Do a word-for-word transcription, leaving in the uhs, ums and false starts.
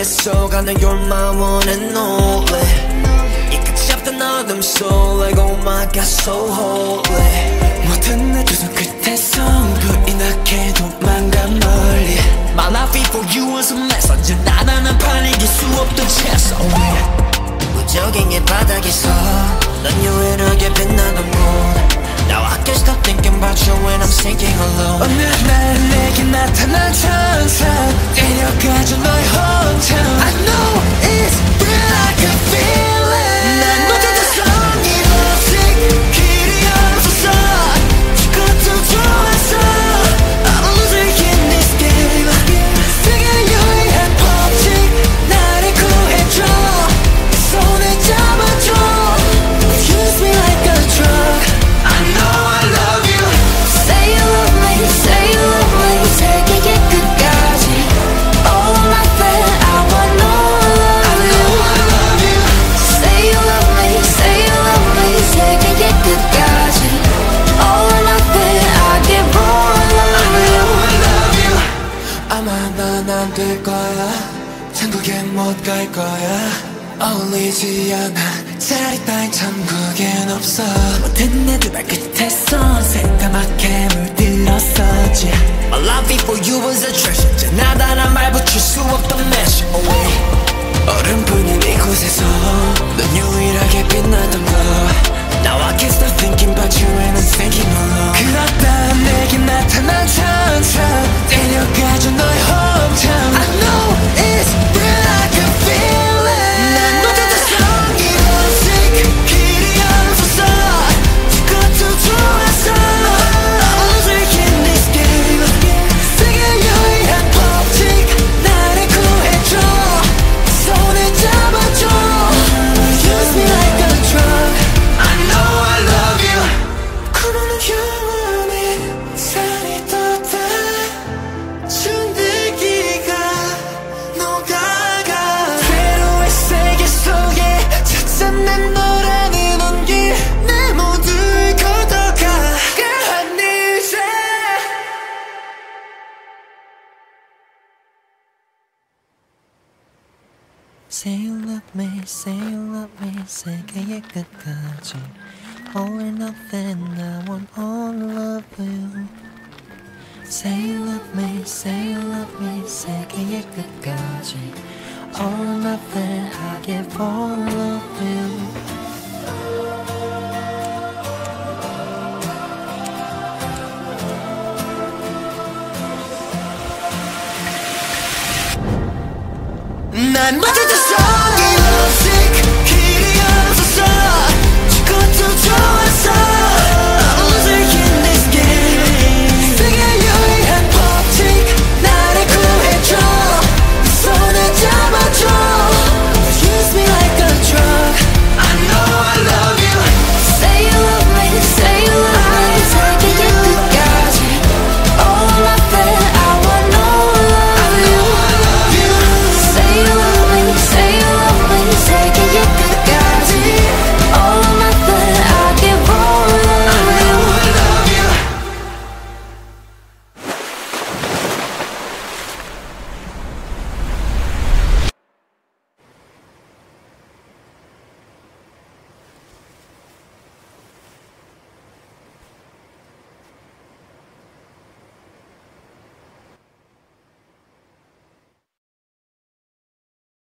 속아는 you're my one and only 이 끝이 없던 어둠 속 like oh my god so holy 모든 내 두 손 끝에서 불이 나게 도망가 멀리 My life for you was a mess 언제나 나는 팔리길 수 없던 채소 무적행의 바닥에서 넌 유일하게 빛나는 곳 Now I can't stop thinking about you when I'm sinking alone 어느 날 내게 나타난 천사 데려가줘 너의 hometown I know it's real I can feel it 난 못해도 성이 없이 길이 없어서 죽어도 좋았어 I'm a loser in this game 세계 유일한 법칙 나를 구해줘 손을 잡아줘 Use me like a drug I know I love you Say you love me, say you love me 세계의 끝까지 All or nothing I want no love I know I love you Say you love me, say you love me 세계의 끝까지 All or nothing I give all love I know I love you 아마 난 안 될 거야 천국에 못 갈 거야 어울리지 않아 자리 따윈 천국엔 없어 모든 내들 발끝에서 새까맣게 물들었었지 My love for you was a treasure 언제나 단한 말 붙일 수 없던 measure away 얼음뿐인 이곳에서 넌 유일하게 빛나던 거 Now I can't stop thinking about you when I'm thinking alone 그렇다 내게 나타난 천사 데려가줘 너의 hometown I know it's real I can feel it 난 못해도 성이 없이 길이 없어서 죽어도 좋았어 I'm a loser in this game 세계 유일한 법칙 나를 구해줘 손을 잡아줘 Use me like a drug I know I love you 구르는 영원히 살이 돋아 준들기가 녹아가 괴로운 세계 속에 찾은 내 너라는 온기 내 모두를 걷어가 한 이제 Say you love me, say you love me 세계의 끝까지 All or nothing I want all love you Say you love me, say you love me 세계의 끝까지 All or nothing I give all love you 난 못해도